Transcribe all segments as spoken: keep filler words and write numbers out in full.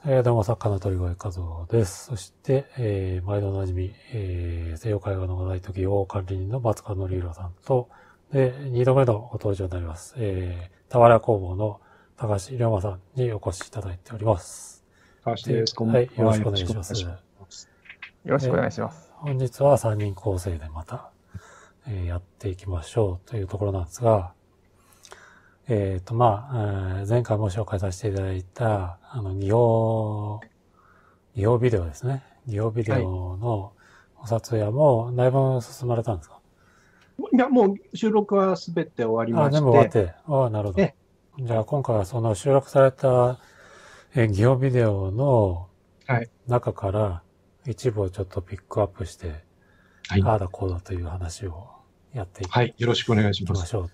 えー、どうも、作家の鳥越和夫です。そして、えー、毎度おなじみ、えー、西洋絵画の話題と技法管理人の松川則弘さんと、で、二度目のご登場になります。えー、俵屋工房の高橋龍馬さんにお越しいただいております。で、 高橋です。こんばはい、よんは。 ろしくおよろしくお願いします。 願いします。 よろしくおで、 願いします。 本日はさんにん構成でまた、えー、やっていきましょうというところなんですが、えっ、ー、と、まあ、えー、前回も紹介させていただいた、あの、技法、技法ビデオですね。技法ビデはい。 オのお撮影もだいぶ進まれたんですか？ いや、もう収録はすべて終わりあ、 まして、 全部終わって。ああ、なるほど。 え、 じゃあ今回はその収録されたえ技法ビデオのはい。 中から一部をちょっとピックアップして、 はい。 ああだこうだという話をやっていはい。よろしくお願いします。 きましょう。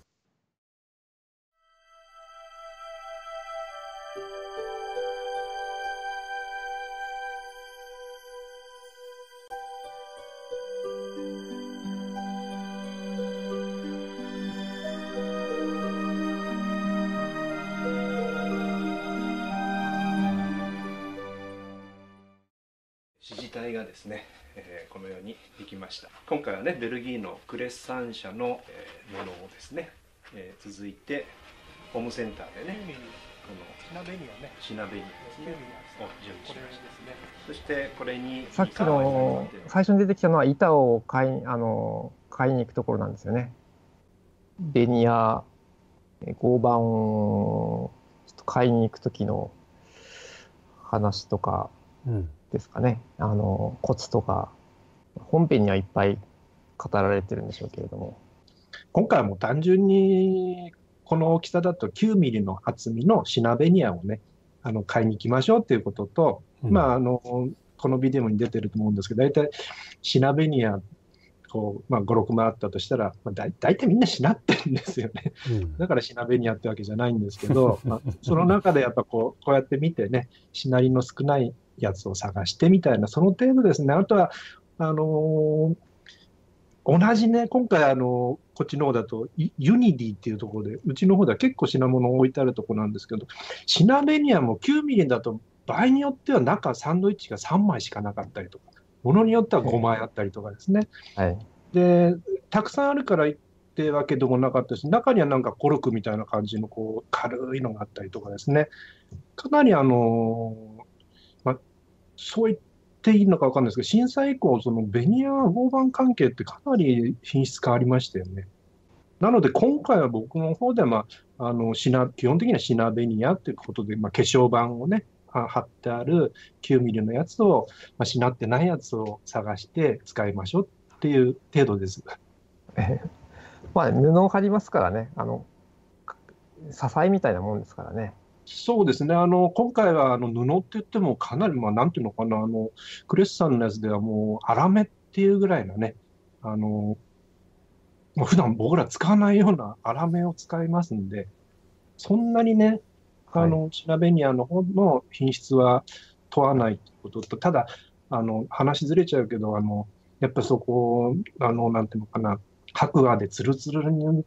支持体がですね、えーこのようにできました。今回はね、ベルギーのクレッサン社の、えーものをですね、えー続いてホームセンターでね、このシナベニアね。 シナベニアですね、を準備しこれでました。 すね。 そしてこれにさっきの最初に出てきたのは板を買い、あの、買いに行くところなんですよね。ベニヤ、え合板をちょっと買いに行くときの話とかうん。 ですかね。あの、コツとか、本編にはいっぱい語られてるんでしょうけれども。 今回はもう単純に、この大きさだときゅうミリの厚みのシナベニアをね、あの、買いに行きましょうっていうことと、 うん、 まあ、あの、このビデオに出てると思うんですけど、大体シナベニア、こう、まあ、ご、ろくまいあったとしたら、まあ、だ大体みんなしなってるんですよね。 うん。 だからシナベニアってわけじゃないんですけど、まあ、その中でやっぱこう、こうやって見てね、しなりの少ないやつを探してみたいな、その程度ですね。あとは、あのー同じね、今回あの、こっちの方だと、ユユニディっていうところで、うちの方では結構品物を置いてあるところなんですけど、シナベニアもきゅうミリだと、場合によっては中サンドイッチがさんまいしかなかったりとか、ものによってはごまいあったりとかですね。 はい。 で、たくさんあるからってわけでもなかったし、中にはなんかコルクみたいな感じのこう軽いのがあったりとかですね。かなりあの、まあ、そう言っていいのかわかんないですけど、震災以降、そのベニヤ合板関係ってかなり品質変わりましたよね。なので今回は僕の方では、まあ、あの、シナ、基本的にはシナベニヤということで、まあ、化粧板をね、あ貼ってあるきゅうミリのやつを、まあ、しなってないやつを探して使いましょうっていう程度です。 まあ、布を貼りますからね。あの、支えみたいなもんですからね。 そうですね。あの、今回はあの布って言ってもかなり、まあ、なんていうのかな、あの、クレッサンのやつではもう粗めっていうぐらいのね、あの、もう普段僕ら使わないような粗めを使いますんで、そんなにね、あはい。 の、シラベニアの方の品質は問わないということと、ただ、あの、話ずれちゃうけど、あの、やっぱそこ、あの、なんていうのかな、白亜でツルツルに塗って、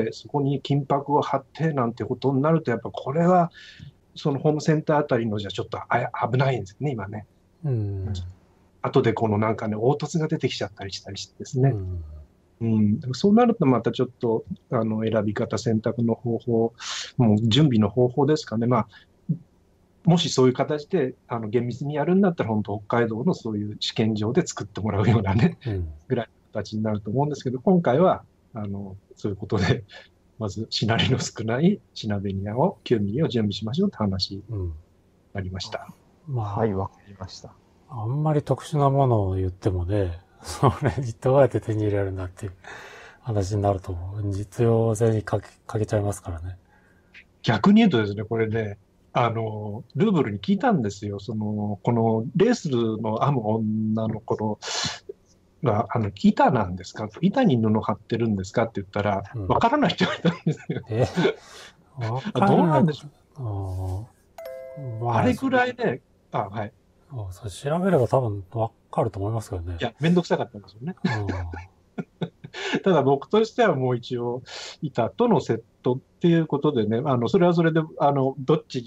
そこに金箔を貼ってなんてことになると、やっぱこれは、そのホームセンターあたりのじゃちょっとあ危ないんですよね、今ね。 うん。 後でこのなんかね、凹凸が出てきちゃったりしたりしてですね。 うん。 うん、そうなるとまたちょっとあの選び方、選択の方法、もう準備の方法ですかね。まあ、もしそういう形であの厳密にやるんだったら、本当北海道のそういう試験場で作ってもらうようなね、 うん。 ぐらいの形になると思うんですけど、今回はあのそういうことで、まずしなりの少ないシナベニアをきゅうミリを準備しましょうって話にうん。 なりました。 はい、 まわかりました。 あ、あんまり特殊なものを言ってもね、それにどうやって手に入れるんだっていう話になると、実用性にかけ、かけちゃいますからね。 逆に言うとですね、これね、あの、ルーブルに聞いたんですよ。その、このレースの編む女の子が、あの、板なんですか板に布貼ってるんですかって言ったら、 うん。 わからないって言われたんですよ。 え、わあかんないこどうなんでしょう。 と、あーまあ、 あれぐらいね、あ、はい。 そうそう調べれば多分わかると思いますけどね。 いや、めんどくさかったんですよね。 うん。 ただ僕としてはもう一応、板とのセットっていうことでね、あの、それはそれで、あの、どっち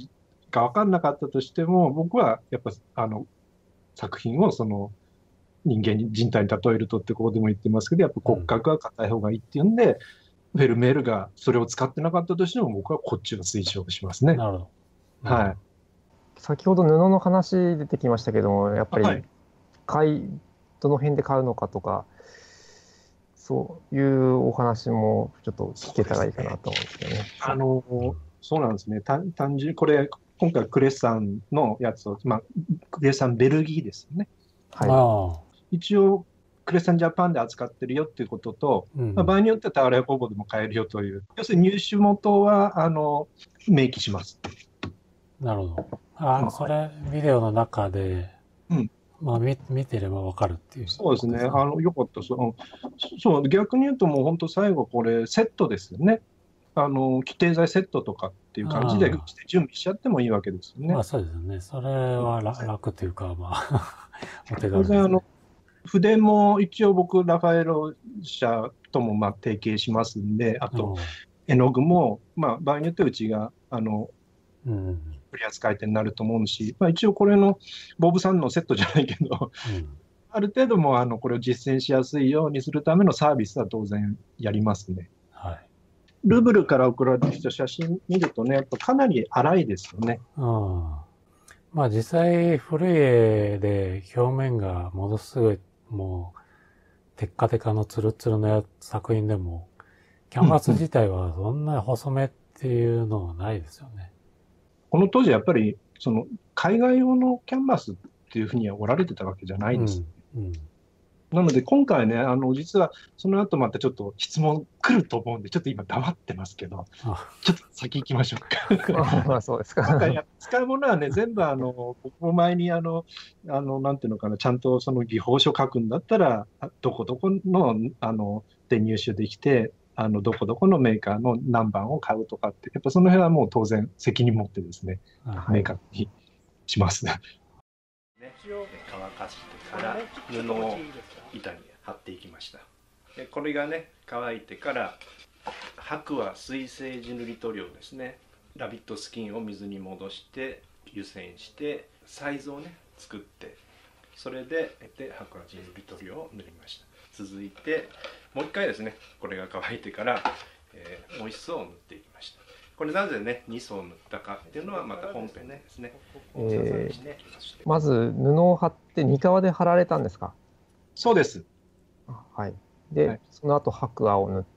が分かんなかったとしても、僕はやっぱあの作品をその人間に、人体に例えるとってここでも言ってますけど、やっぱ骨格は硬い方がいいっていうんで、フェルメールがそれを使ってなかったとしても、僕はこっちを推奨しますね。 なるほど。 はい。 先ほど布の話出てきましたけども、やっぱり、 はい、 買い、どの辺で買うのかとか、そういうお話もちょっと聞けたらいいかなと思うんですけどね。 あの、そうなんですね。単単純にこれ、今回クレッサンのやつを、まあ、クレッサンベルギーですよね。 はい。 ああ。 一応、クレッサンジャパンで扱ってるよっていうことと、 うんまあ、場合によってはタワレコ工房でも買えるよという、要するに入手元は、あの、明記します。 なるほど。ああ、それ、ビデオの中で、 うん。 まあ見、見てればわかるっていう。 そうですね。あの、よかった。その、そう、逆に言うともう本当最後これセットですよね。あの、規定材セットとかっていう感じで準備しちゃってもいいわけですよね。 まあそうですね。それは楽というか、まあ、お手軽です、 当然、あね。 の、筆も一応僕、ラファエロ社ともまあ提携しますんで、あと、絵の具も、まあ場合によってうちが、あの、うん、取り扱い手になると思うし、まあ、一応これのボブさんのセットじゃないけど、うん、ある程度もあのこれを実践しやすいようにするためのサービスは当然やりますね。 はい、 ルブルから送られてきた写真見るとね、やっぱかなり粗いですよね。 うん、まあ実際古い絵で表面がものすごいもうテッカテカのツルツルのや作品でもキャンバス自体はそんな細めっていうのはないですよね。 この当時やっぱりその海外用のキャンバスっていうふうにはおられてたわけじゃないです。うんうん、なので今回ね、あの実はその後またちょっと質問来ると思うんで、ちょっと今黙ってますけど、ちょっと先行きましょうか。 まあそうですか。 今回使うものはね、全部あの、僕も前にあの、あの、なんていうのかな、ちゃんとその技法書書くんだったら、どこどこの、あの、で入手できて、あの、どこどこのメーカーの何番を買うとかって、やっぱその辺はもう当然責任持ってですね、はい、メーカーにしますね。 乾かしてから布を板に貼っていきました。でこれがね乾いてから箔は水性地塗り塗料ですね。ラビットスキンを水に戻して湯煎してサイズをね作って、それでで箔は地塗り塗料を塗りました。続いてもう一回ですね、これが乾いてから、えー、もう一層塗っていきました。これなぜねに層塗ったかっていうのはまた本編でですね。 えー、まず布を貼ってに革で貼られたんですか？ そうです。 はい。で、はい、その後白亜を塗って。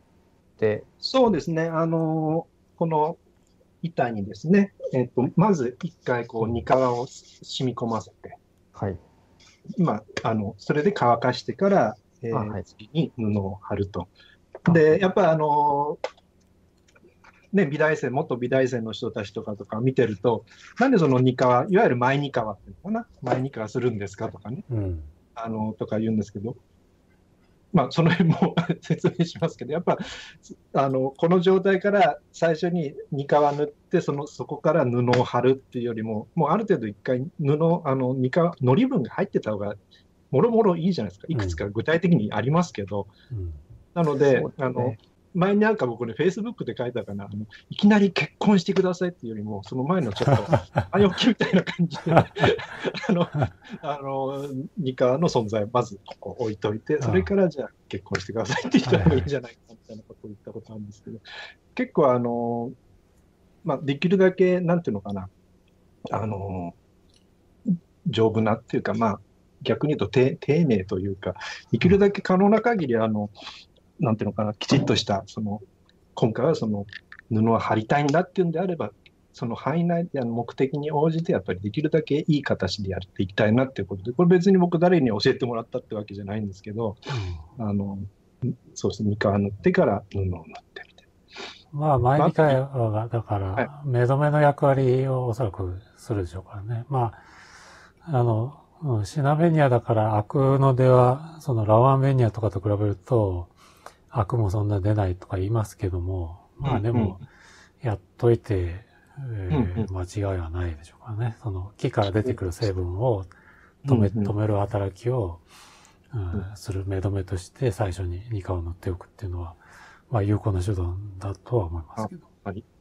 そうですね。あのこの板にですね、えっとまず一回こうに革を染み込ませて、 はい。 今あのそれで乾かしてから、えーはい、次に布を貼ると。でやっぱりあのね、美大生、元美大生の人たちとかとか見てると、なんでそのに革、いわゆる前に革っていうのかな、前に革するんですかとかね、うん、あのとか言うんですけど、まあ、その辺も説明しますけど、やっぱあのこの状態から最初にに革塗ってその、そこから布を貼るっていうよりも、もうある程度一回布、あのに革、のり分が入ってた方が、もろもろいいじゃないですか、いくつか具体的にありますけど、うん、なので、ね、あの前になんか僕ね、フェイスブックで書いたかな、あのいきなり結婚してくださいっていうよりも、その前のちょっと、あよきみたいな感じで、あの、あの、ニカの存在をまずここ置いといて、それからじゃあ結婚してくださいって言ったらいいんじゃないかみたいなことを言ったことあるんですけど、結構あの、まあ、できるだけ、なんていうのかな、あの、丈夫なっていうか、まあ、逆に言うと丁寧というか、できるだけ可能な限り、あの、なんていうのかな、きちっとした、その、今回はその布を貼りたいんだっていうんであれば、その範囲内で目的に応じて、やっぱりできるだけいい形でやっていきたいなっていうことで、これ別に僕誰に教えてもらったってわけじゃないんですけど、うん、あの、そうですね、に革塗ってから布を塗ってみたいな。 まあ、前に革が、だから、目止めの役割をおそらくするでしょうからね。まあ、あの、シナベニアだからアクの出は、そのラワンベニアとかと比べると、アクもそんな出ないとか言いますけども、まあでも、やっといて、えー、間違いはないでしょうからね。その木から出てくる成分を止め、止める働きを、うん、する目止めとして最初にに革を塗っておくっていうのは、まあ有効な手段だとは思いますけど。 はい。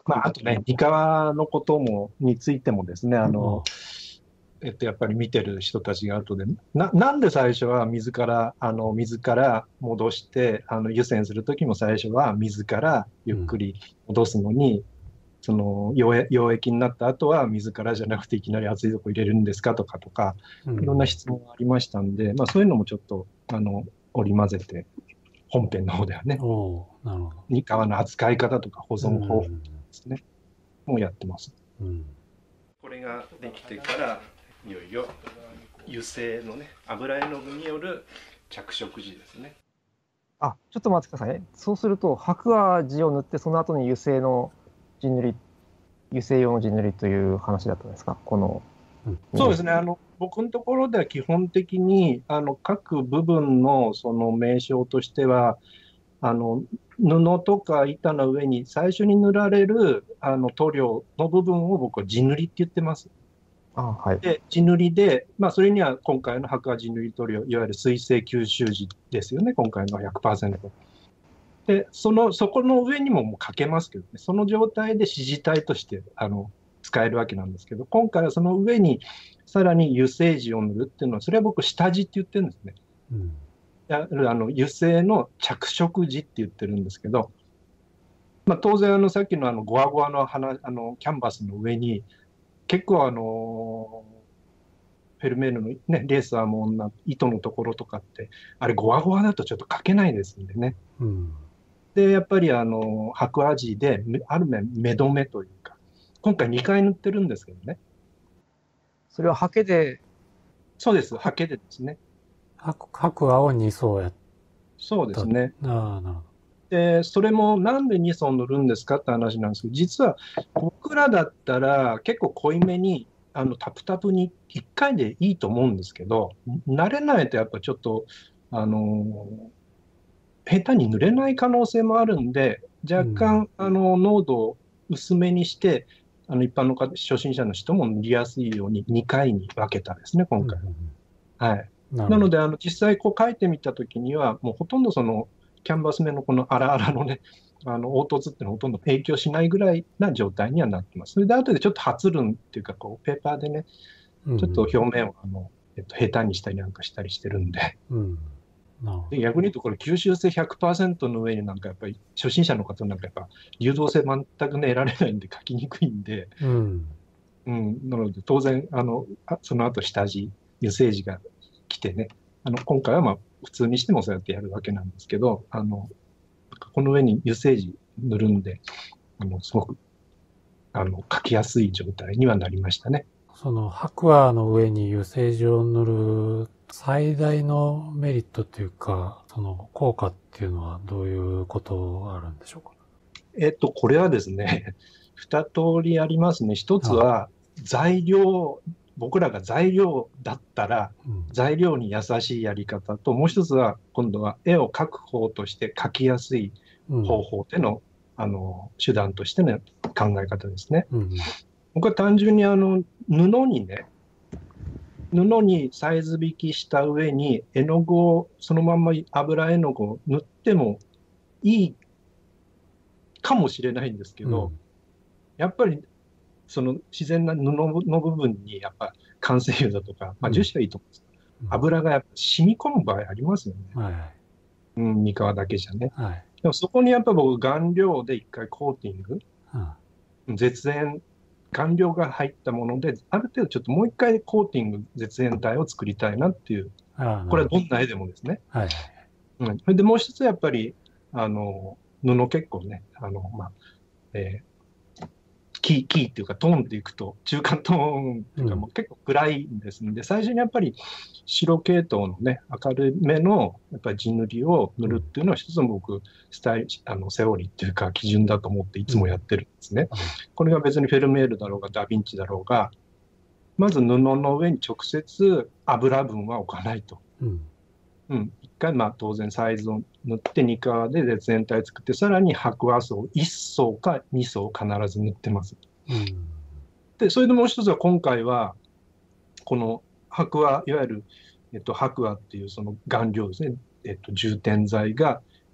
まあ、あとね、に革のことも、についてもですね、あの、えっと、やっぱり見てる人たちが後で、な、なんで最初は水から、あの、水から戻して、あの、湯煎するときも最初は水からゆっくり戻すのに、うん、その溶液、溶液になった後は水からじゃなくていきなり熱いとこ入れるんですかとかとか、いろんな質問がありましたんで、うん、まあそういうのもちょっと、あの、織り交ぜて、本編の方ではね、 なるほど。 に革の扱い方とか保存方法ですね、もうやってます。 うん、これができてから、いよいよ油性のね、油絵の具による着色時ですね。 あ、ちょっと待ってくださいね。そうすると、白亜地を塗って、その後に油性の地塗り、油性用の地塗りという話だったんですか、この。 うん、そうですね。あの、僕のところでは基本的に、あの、各部分のその名称としては、あの、布とか板の上に最初に塗られる、あの、塗料の部分を僕は地塗りって言ってます。 あ、はい、 で、地塗りで、まあ、それには今回の白亜地塗り塗料、いわゆる水性吸収時ですよね、今回の ひゃくパーセント。で、その、そこの上にももうかけますけどね、その状態で支持体として、あの、使えるわけなんですけど、今回はその上にさらに油性地を塗るっていうのは、それは僕、下地って言ってるんですね。うん、あの油性の着色地って言ってるんですけど、まあ、当然、あのさっきのあのゴワゴワの花あのキャンバスの上に、結構あのフェルメールの、ね、レースアーモンな糸のところとかって、あれ、ゴワゴワだとちょっと描けないですんでね。うん、で、やっぱりあの白亜地で、ある面、目止めというか、今回にかい塗ってるんですけどね。 それはハケで。 そうです、ハケでですね。 白、白亜をに層やった。 そうですね。 ああ、なるほど。 で、それもなんでに層塗るんですかって話なんですけど、実は僕らだったら結構濃いめに、あのタプタプにいっかいでいいと思うんですけど、慣れないとやっぱちょっと、あのー、下手に塗れない可能性もあるんで、若干、うん、あの濃度を薄めにして、あの一般の方、初心者の人も塗りやすいようににかいに分けたですね、今回は。うん、はい。な, なので、あの実際こう書いてみたときには、もうほとんどそのキャンバス面のこの荒々のね、あの凹凸っていうのはほとんど影響しないぐらいな状態にはなってます。それで後でちょっと発るんっていうか、こうペーパーでね、ちょっと表面をあの、えっと、下手にしたりなんかしたりしてるんで、うん、で逆に言うとこれ吸収性 ひゃくパーセント の上になんかやっぱり初心者の方なんかやっぱ流動性全くね得られないんで書きにくいんで、うんうん、なので当然あのその後下地油性地が来てね、あの今回はまあ普通にしてもそうやってやるわけなんですけど、あのこの上に油性地塗るんで、あのすごくあの書きやすい状態にはなりましたね。 その白亜の上に油性地を塗る最大のメリットというか、その効果っていうのはどういうことがあるんでしょうか。 えっと、これはですね、二通りありますね。一つは材料、僕らが材料だったら、材料に優しいやり方と、もう一つは今度は絵を描く方として描きやすい方法での、うん、あの手段としての考え方ですね。うん、僕は単純にあの布にね、布にサイズ引きした上に絵の具をそのまんま油絵の具を塗ってもいいかもしれないんですけど、うん、やっぱりその自然な布の部分にやっぱ完成油だとか、まあ、樹脂はいいと思うんです、うん、油がやっぱ染み込む場合ありますよね。はい、うん、に革だけじゃね。はい、でもそこにやっぱ僕顔料で一回コーティング、うん、絶縁顔料が入ったもので、ある程度ちょっともう一回コーティング、絶縁体を作りたいなっていう、これはどんな絵でもですね。はいうん、それでもう一つやっぱり、あの、布結構ね、あの、まあ、えー、キー、キーっていうかトーンっていくと、中間トーンっていうかもう結構暗いんですので、うん、最初にやっぱり白系統のね、明るめのやっぱり地塗りを塗るっていうのは一つの僕、スタイル、あの、セオリーっていうか基準だと思っていつもやってるんですね。うん、これが別にフェルメールだろうがダヴィンチだろうが、まず布の上に直接油分は置かないと。うんうん、一回まあ当然サイズを塗ってに革で絶縁体作って、さらに白亜層いっ層かに層必ず塗ってます。うん、でそれでもう一つは今回はこの白亜、いわゆる、えっと、白亜っていうその顔料ですね、えっと、充填剤が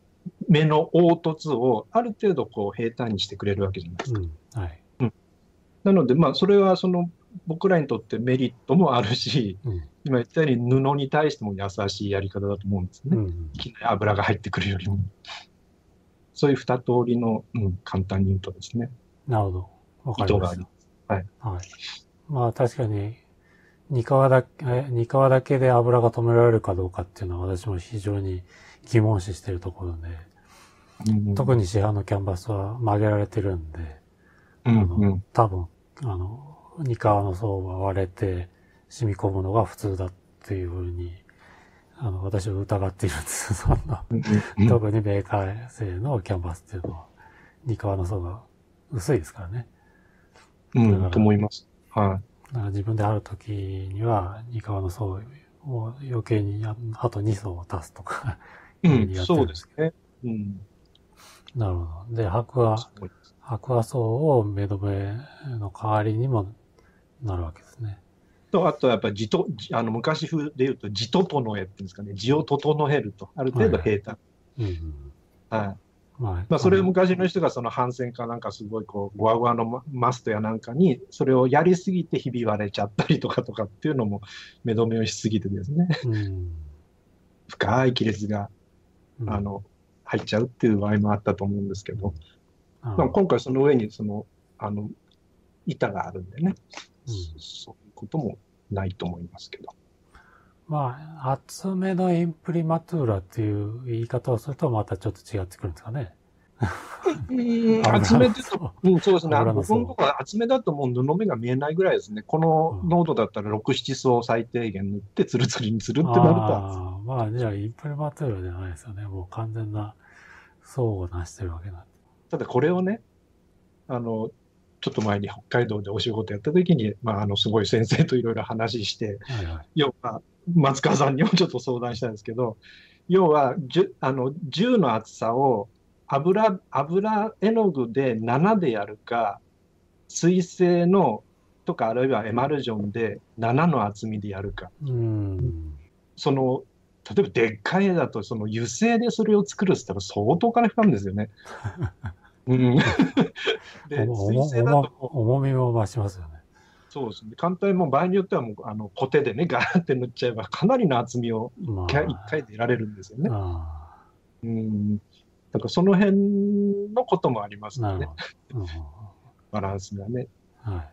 目の凹凸をある程度こう平坦にしてくれるわけじゃないですか。 うん。はい。 なので、まあ、それはその僕らにとってメリットもあるし、 うん。 今言ったように布に対しても優しいやり方だと思うんですね。 うん。 いきなり油が入ってくるよりも。そういう二通りの、うん、簡単に言うとですね、 なるほど。わか意りまし図があります。はい。 た。はい。まあ確かに、に皮だけ、えに皮だけで油が止められるかどうかっていうのは私も非常に疑問視しているところで、 うん、 特に市販のキャンバスは曲げられてるんで、 うんあのうん、 多分、あの、に皮の層が割れて染み込むのが普通だっていうふうに、あの、私は疑っているんです。そんな、 うんうん特にメーカー製のキャンバスっていうのは、に皮の層が薄いですからね。 うん、と思います。はだから自分で貼るときには、に皮の層を余計にああとに層を足すとかい。う、 いうふうんにやってそるんでけど。 うですすね。うん。 なるほど。で、白亜、 そうです白亜層を目止めの代わりにもなるわけですね。 と、あとやっぱり字と、じあの昔風で言うと字整えっていうんですかね、字を整えると、ある程度平坦。 うんうん。 はい。 まあ、 まあ、それをも、 昔の人がその反戦かなんかすごいこう、ゴワゴワのママストやなんかに、それをやりすぎてひび割れちゃったりとかとかっていうのも、目止めをしすぎてですね、 うん。 深い亀裂が、 うんあ、の、入っちゃうっていう場合もあったと思うんですけど、 あまあ、今回その上にその、あの、板があるんでね、 うんそういうこともないと思いますけど。 まあ、厚めのインプリマトゥーラっていう言い方をするとまたちょっと違ってくるんですかね。 うん、厚めだと、うん、そうですね。 油の層僕のところは厚めだともう布目が見えないぐらいですね。この濃度だったらろく、なな層最低限塗ってツルツルにするってなると、 ああ、まあ、じゃあインプリマトゥーラじゃないですよね。もう完全な層を成してるわけなんで。 ただこれをね、あの、ちょっと前に北海道でお仕事やった時に、まあ、あの、すごい先生といろいろ話して、 はいはい。 要は、松川さんにもちょっと相談したんですけど、要は、じゅあの、銃の厚さを油、油絵の具でななでやるか、水性のとか、あるいはエマルジョンでななの厚みでやるか。 うーん。 その、例えばでっかい絵だと、その油性でそれを作るって言ったら相当お金かかるんですよね。うん。で、 重水性だと重重みも増しますよね。 そうですね。簡単にもう場合によってはもう、あの、コテでね、ガーって塗っちゃえば、かなりの厚みを一回、一まあ回で得られるんですよね。 あうん。だからその辺のこともありますあ、なるよね。 ほど。うんバランスがね。 はい。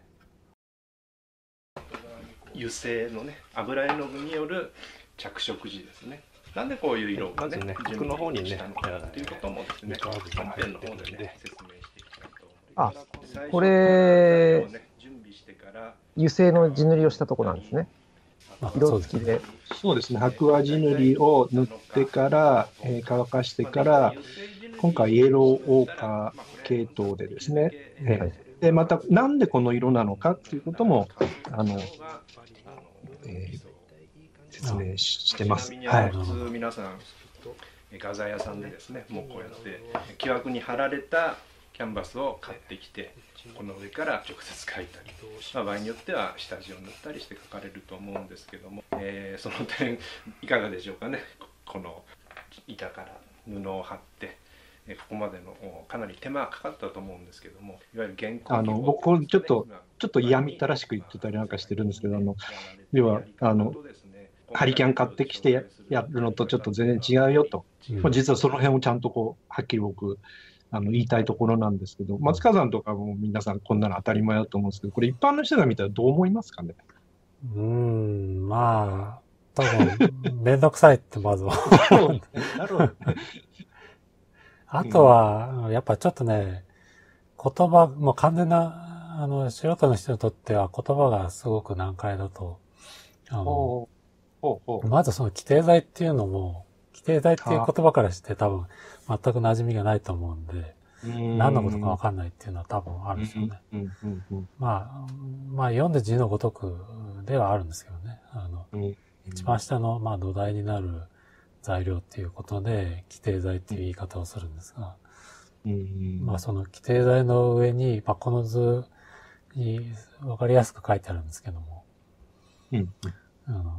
油性のね油絵の具による着色時ですね。なんでこういう色をね、 まずね準奥の方にね備したのかっていうこともですね、 えー本編の方でね説明していきたいと思いあます。最初これ材料をね準備してから油性の地塗りをしたとこなんですね。 あ色付きで。 そうですね。白亜地塗りを塗ってから、えー乾かしてから、今回イエローオーカー系統でですね、えはいーで、また、なんでこの色なのかっていうことも、あの、えー説明ししてます。 ちなみにはい。 あの普通皆さん画材屋さんでですね、もうこうやって木枠に貼られたキャンバスを買ってきて、この上から直接描いたり、まあ、場合によっては下地を塗ったりして描かれると思うんですけども、えーその点いかがでしょうかね。この板から布を貼ってえーここまでのおかなり手間がかかったと思うんですけども、いわゆる原稿あの僕これちょっとちょっと嫌みったらしく言ってたりなんかしてるんですけど、あの要はあのハリキャン買ってきてややるのとちょっと全然違うよと、 うんまあ、実はその辺をちゃんとこうはっきり僕あの言いたいところなんですけど、松川さんとかも皆さんこんなの当たり前だと思うんですけど、これ一般の人が見たらどう思いますかね。 うーん、まあ、多分、めんどくさいってまずは。 なるほど。 あとは、やっぱちょっとね、言葉、もう完全な、あの、素人の人にとっては言葉がすごく難解だと、あの、 ほうほうほう。 まずその規定剤っていうのも、規定剤っていう言葉からして多分全く馴染みがないと思うんで、何のことかわかんないっていうのは多分あるんですよね。 うんうんうんまあ、まあ読んで字のごとくではあるんですけどね。あの、 うん一番下の、まあ土台になる材料っていうことで、規定剤っていう言い方をするんですが、 うんまあその規定剤の上に、まあこの図に分かりやすく書いてあるんですけども、 うんあの規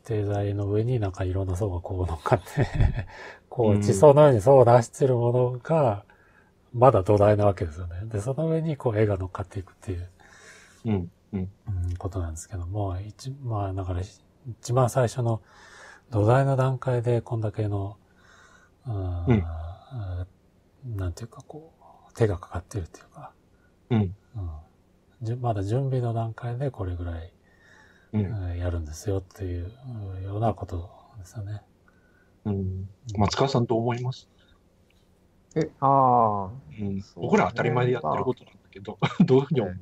定材の上になんかいろんな層がこう乗っかって、こう地層のように層を出しているものが、まだ土台なわけですよね。で、その上にこう絵が乗っかっていくっていう、 うん。うん。 うん、ことなんですけども、一、まあ、だから一番最初の土台の段階でこんだけの、うん、 うんなんていうかこう、手がかかってるっていうか、 うん。 うんじゅまだ準備の段階でこれぐらい、 うん。 うんやるんですよっていうようなことですよね。 うん。松川さんどう思います？ え、ああ、 うん。 そう僕ら当たり前でやってることなんだけど、どういうふうに思う？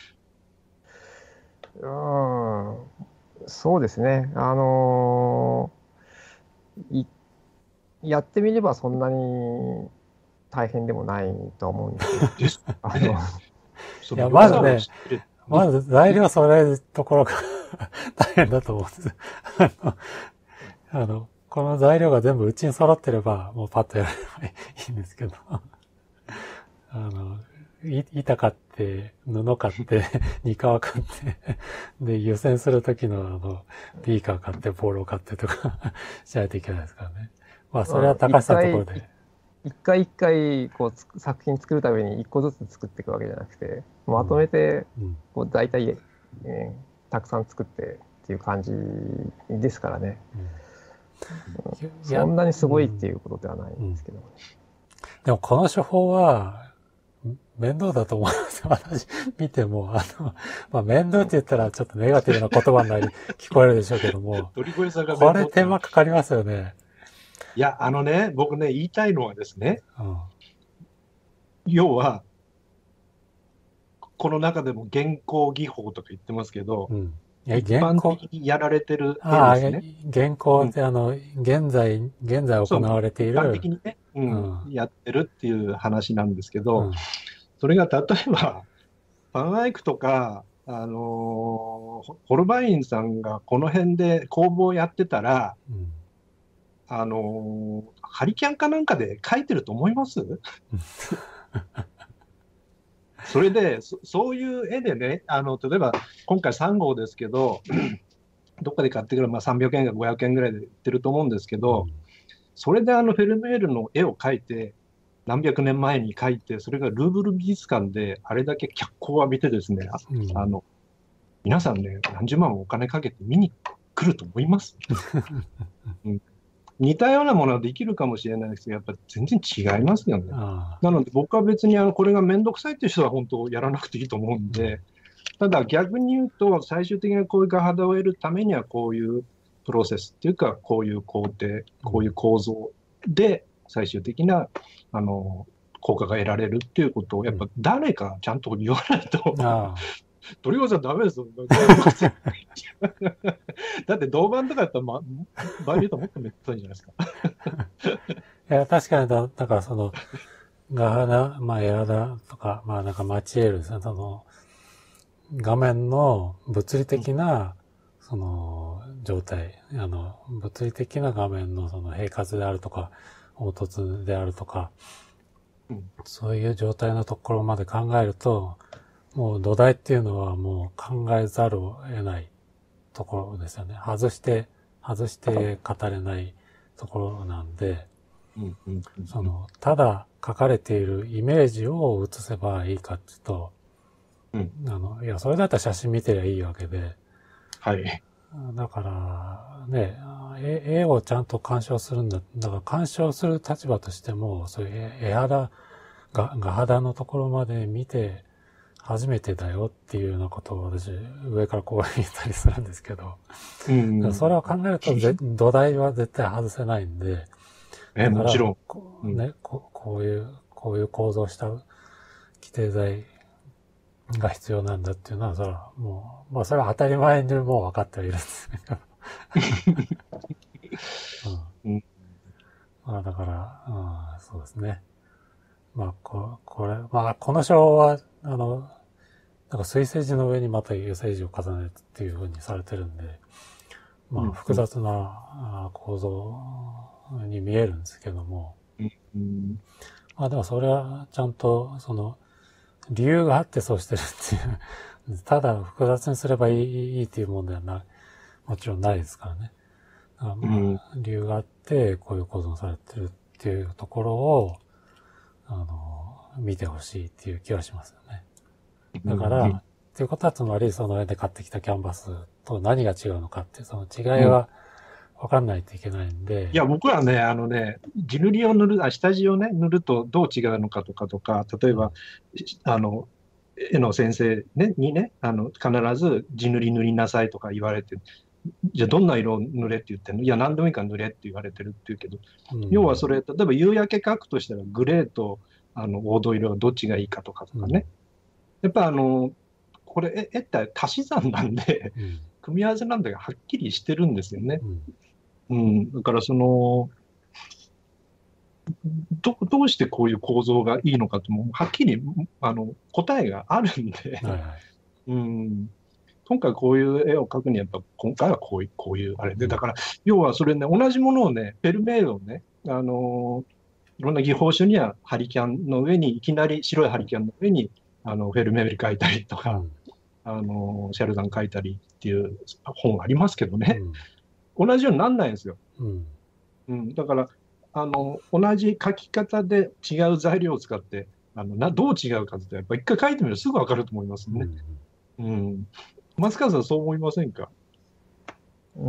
うん、そうですね。あのーい、やってみればそんなに大変でもないと思うんですよ。 ですあね。 の、 そいやの良さをまずね知ってる。 まず材料揃えるところが大変だと思うんです。あの、あのこの材料が全部うちに揃ってれば、もうパッとやればいいんですけど、あの、い板買って、布買って、ニカワ買って、で、湯煎するときのあの、ビーカー買って、ボールを買ってとかしないといけないですからね。まあ、それは高橋さんのところで。 一回一回こうつ作品作るために一個ずつ作っていくわけじゃなくて、まとめてうんこう大体、えーたくさん作ってっていう感じですからね。 うんそんなにすごいっていうことではないんですけど、ねうんでもこの手法は、面倒だと思いますよ。私見ても、あの、まあ、面倒って言ったらちょっとネガティブな言葉になり聞こえるでしょうけども、 鳥越さんがこれ手間かかりますよね。 いや、あのね、僕ね、言いたいのはですね、 うん、 要は、この中でも現行技法とか言ってますけど、 うん。いや、 一般原稿、 的にやられてるああ、 絵ですね。 原稿ってあの、現在、現在行われてい一般る、 的にね、うんうんやってるっていう話なんですけうど、 ん、 それが例えば、ファンアイクとか、あのーホルバインさんがこの辺で工房やってたら、 うんあのーハリキャンかなんかで描いてると思いますそれでそ、そういう絵でね、あの例えば今回さん号ですけど、どっかで買ってくるまあさんびゃくえんかごひゃくえんぐらいで売ってると思うんですけど、それであのフェルメールの絵を描いて、何百年前に描いて、それがルーブル美術館であれだけ脚光を浴びてですね、 うん、 あの皆さんね、何十万もお金かけて見に来ると思います、うん、似たようなものはできるかもしれないですけど、やっぱり全然違いますよね。 あなので僕は別にあのこれがめんどくさいっていう人は本当やらなくていいと思うんで、ただ逆に言うと、最終的にこういう画肌を得るためにはこういうプロセスっていうか、こういう工程、こういう構造で最終的なあの効果が得られるっていうことを、やっぱ誰かちゃんと言わないと、 あ、 鳥越さんダメですよ。だって銅板とかやったら、ま、場合によってはもっとめっちゃいいじゃないですか。 いや、確かにだ、だからその、画肌、まあ、絵肌とか、まあ、なんかマチエールですね、その、画面の物理的な、その、状態、あの、物理的な画面のその平滑であるとか、凹凸であるとか、 うん、 そういう状態のところまで考えると、もう土台っていうのはもう考えざるを得ないところですよね。外して、外して語れないところなんで、 うんうんうん、 その、ただ書かれているイメージを写せばいいかっていうと、 うん、 あの、いや、それだったら写真見てりゃいいわけで、 はい。 だから、ね、絵絵をちゃんと鑑賞するんだ。だから鑑賞する立場としても、そういう絵肌、画画肌のところまで見て、初めてだよっていうようなことを私、上からこう言ったりするんですけど、 うんうん、 それを考えると、土台は絶対外せないんで、 えもちろん。 こうね、ここういう、こういう構造した規定材が必要なんだっていうのは、それはもう、まあそれは当たり前にもう分かってはいるんですけど。うんうん、まあだから、うん、そうですね。まあこ、これ、まあこの章は、あの、なんか水星時の上にまた油星時を重ねるっていう風にされてるんで、まあ複雑な構造に見えるんですけども、 うん、 まあでもそれはちゃんとその理由があってそうしてるっていう、ただ複雑にすればいい、いいっていうもんではない、もちろんないですからね。 まあ、理由があって、こういう構造されてるっていうところを、あの、見てほしいっていう気はしますよね。だから、っていうことはつまり、その絵で買ってきたキャンバスと何が違うのかっていう、その違いは分かんないといけないんで。 いや、僕はね、あのね、地塗りを塗る、あ、下地をね、塗るとどう違うのかとかとか、例えば、あの、絵の先生、ね、にね、あの、必ず地塗り塗りなさいとか言われて、じゃあどんな色を塗れって言ってるの？いや、何でもいいから塗れって言われてるって言うけど、うん、要はそれ、例えば夕焼け描くとしたらグレーとあの黄土色はどっちがいいかとかとかね。うん、やっぱあの、これ、絵って足し算なんで、うん、組み合わせなんだけど、はっきりしてるんですよね。うん、うん、だからその、ど、どうしてこういう構造がいいのかとも、はっきりあの答えがあるんで、はいはい、うん、今回こういう絵を描くには、やっぱ今回はこういう、こういうあれで、だから、要はそれね、同じものをね、フェルメールをね、あのー、いろんな技法書にはハリキャンの上に、いきなり白いハリキャンの上に、あの、フェルメール描いたりとか、うん、あのー、シャルダン描いたりっていう本ありますけどね、うん、同じようになんないんですよ。うんうん、だから、あの、同じ描き方で違う材料を使って、あのなどう違うかって、やっぱ一回描いてみるとすぐわかると思いますね。うん、うん松川さん、そう思いませんか？ うん、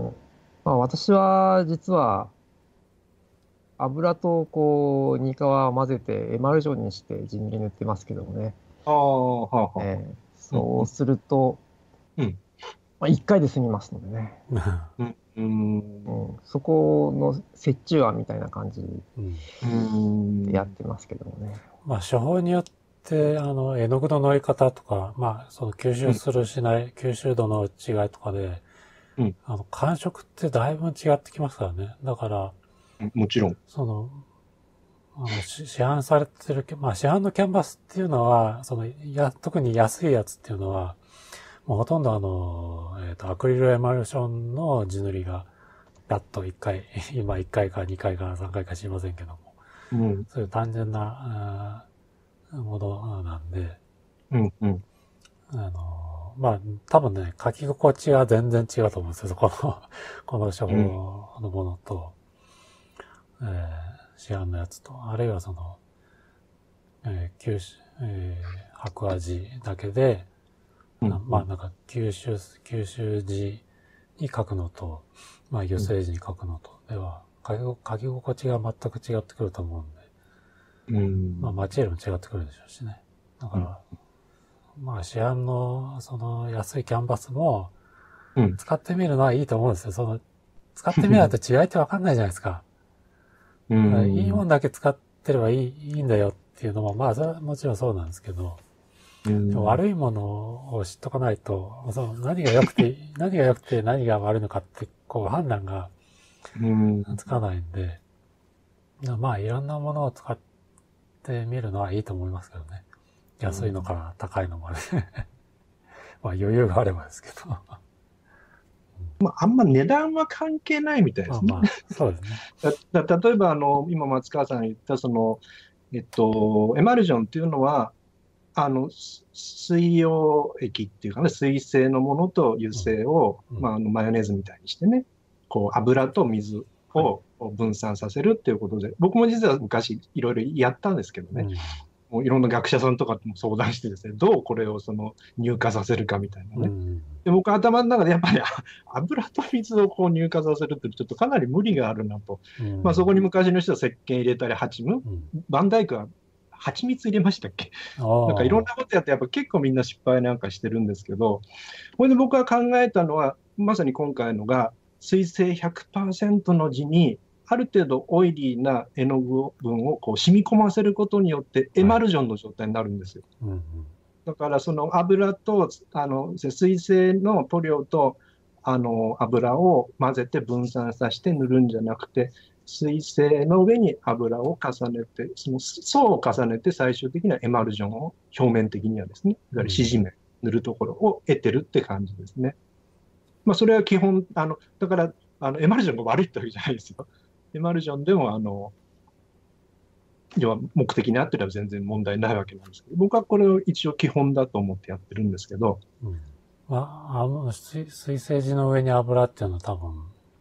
まあ、私は実は油とこうニカワを混ぜてエマルジョンにして地塗り塗ってますけどもね。 ああ、はあはあ、 えー、そうすると、うんまあ、いっかいで済みますのでね。うんうんうん、そこの折衷案みたいな感じでやってますけどもね。 まあ、手法によってあの絵の具の乗り方とか、まあ、その吸収するしない、うん、吸収度の違いとかで、うん、あの感触ってだいぶ違ってきますからね。だから、 もちろん。 その、あの市販されてる、まあ市販のキャンバスっていうのは、そのや特に安いやつっていうのは、もうほとんどあの、えっと、アクリルエマルションの地塗りが、やっといっかい、今いっかいかにかいかさんかいか知りませんけども、うん、そういう単純なものなんで、うんうん、あの、まあ、多分ね、書き心地は全然違うと思うんですよ。この、この処方のものと、うん、えー、市販のやつと、あるいはその、えー、吸収、えー、白味だけで、うんうん、まあなんか吸収、吸収時に書くのと、まあ油性時に書くのとでは、書き、書き心地が全く違ってくると思うんで、うん、まあマチエルも違ってくるでしょうしね。だから、うん、まあ市販のその安いキャンバスも、使ってみるのはいいと思うんですよ。その、使ってみないと違いってわかんないじゃないですか。うん、いいもんだけ使ってればいい、いいんだよっていうのも、まあそれはもちろんそうなんですけど、うん、でも悪いものを知っとかないと、その何が良くて、何が良くて何が悪いのかって、こう判断がつかないんで、うん、まあいろんなものを使ってみるのはいいと思いますけどね。安いのから高いのまで。まあ余裕があればですけど。 まあ、あんま値段は関係ないみたいですね。まあまあ、 そうですね。 だだ例えば、あの、今松川さんが言った、その、えっと、エマルジョンっていうのは、あの、水溶液っていうかね、水性のものと油性を、うん、まあ、あのマヨネーズみたいにしてね、こう、油と水を分散させるっていうことで、はい、僕も実は昔いろいろやったんですけどね、うん、もういろんな学者さんとかとも相談してですね、どうこれをその乳化させるかみたいなね。うん、で僕頭の中でやっぱり油と水をこう乳化させるってちょっとかなり無理があるなと。うん、まあそこに昔の人は石鹸入れたり、ハチム、うん、バンダイクは蜂蜜入れましたっけ？なんかいろんなことやってやっぱ結構みんな失敗なんかしてるんですけど、これで僕が考えたのは、まさに今回のが水性 ひゃくパーセント の字にある程度オイリーな絵の具分をこう染み込ませることによってエマルジョンの状態になるんですよ。はいうんうん、だからその油とあの水性の塗料とあの油を混ぜて分散させて塗るんじゃなくて、水性の上に油を重ねて、その層を重ねて最終的にはエマルジョンを表面的にはですね、いわゆる指示面、塗るところを得てるって感じですね。まあそれは基本、あの、だから、あのエマルジョンが悪いってわけじゃないですよ。エマルジョンでも、あの、要は目的に合ってれば全然問題ないわけなんですけど、僕はこれを一応基本だと思ってやってるんですけど。 うん、まあ、あの水、水性時の上に油っていうのは多分、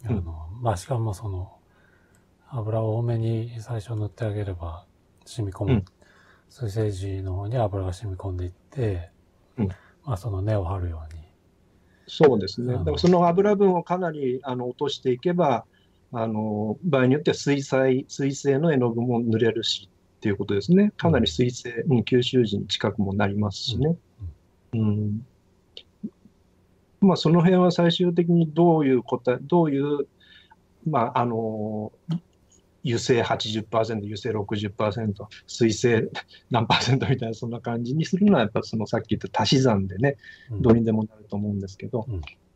あの、まあ、しかもその、油を多めに最初塗ってあげれば染み込む。 うん水生地の方に油が染み込んでいって、 うんまあ、その根を張るように。 そうですね。 あのだからその油分をかなりあの落としていけば、あの場合によっては水彩、水性の絵の具も塗れるしっていうことですね。かなり水性、うん、吸収時に近くもなりますしね。うんまあ、その辺は最終的にどういう答え、どういう、まあ、あの、油性 はちじゅっパーセント、油性 ろくじゅっパーセント、水性何パーセントみたいな、そんな感じにするのは、やっぱそのさっき言った足し算でね、 うんどうにでもなると思うんですけど、 うん